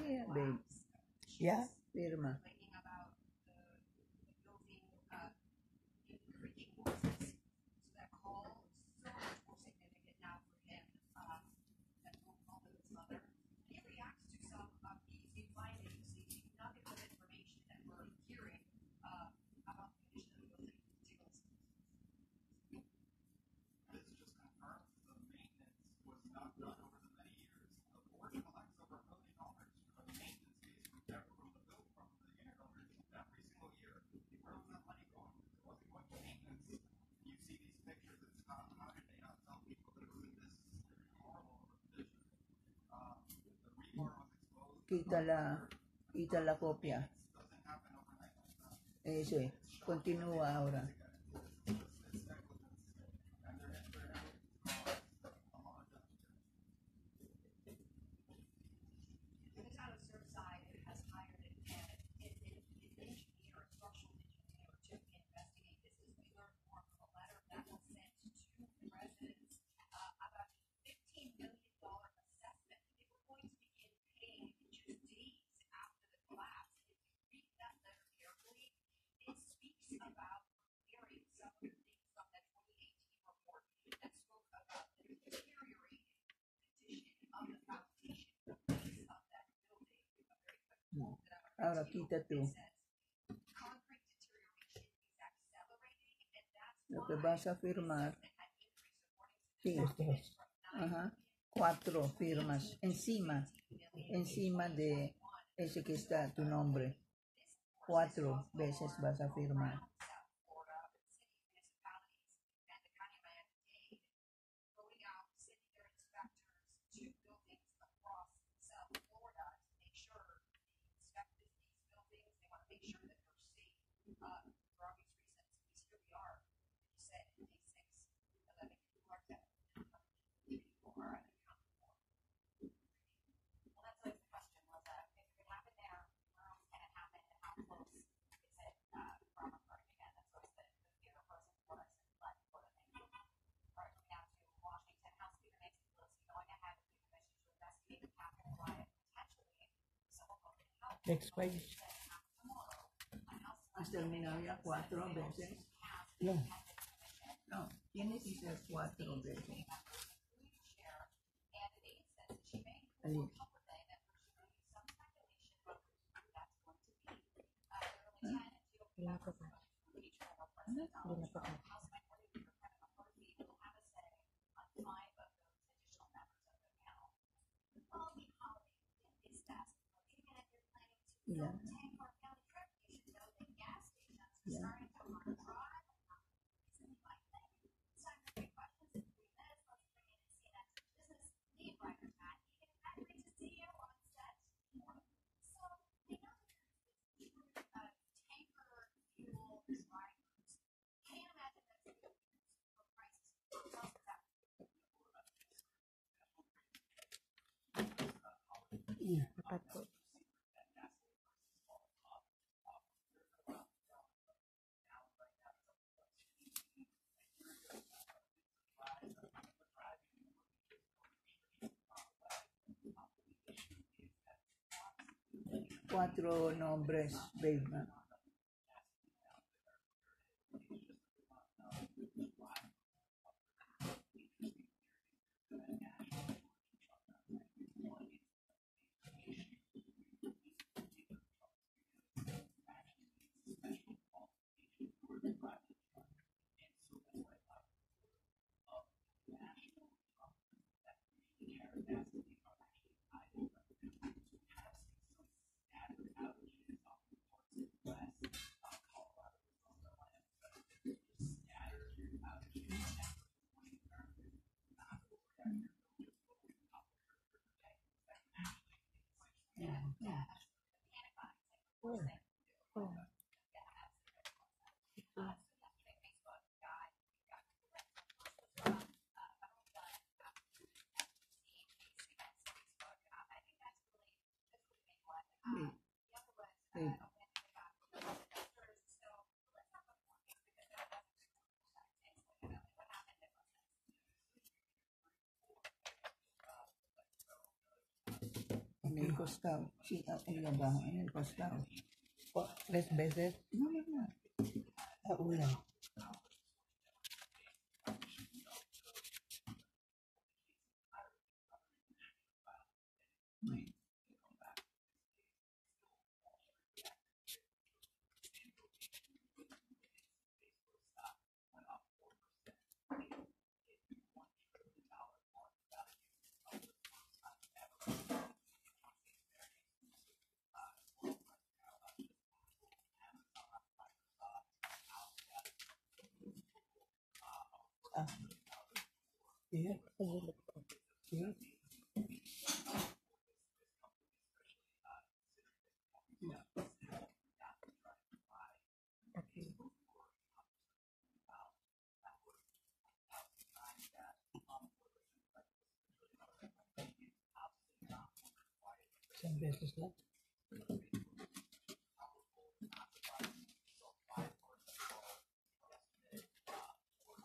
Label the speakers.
Speaker 1: babe.
Speaker 2: Yeah.
Speaker 1: Firma. Quita la copia. Eso es. Continúa ahora. Ahora quita tú. Lo que vas a firmar. Sí. Ajá. 4 firmas encima de ese que está tu nombre. 4 veces vas a firmar.
Speaker 2: Next page.
Speaker 1: ¿Has terminado ya 4 veces?
Speaker 2: No.
Speaker 1: No, tiene que ser 4 veces. Ahí. Ya. Ya.
Speaker 2: Yeah.
Speaker 1: 4 nombres, babe. en el costado. Sí, ahí abajo, en el costado.
Speaker 2: Oh, 3 veces.
Speaker 1: No, no, no.
Speaker 2: Una. Ah, yeah. Yeah. Okay. Isang beses lang.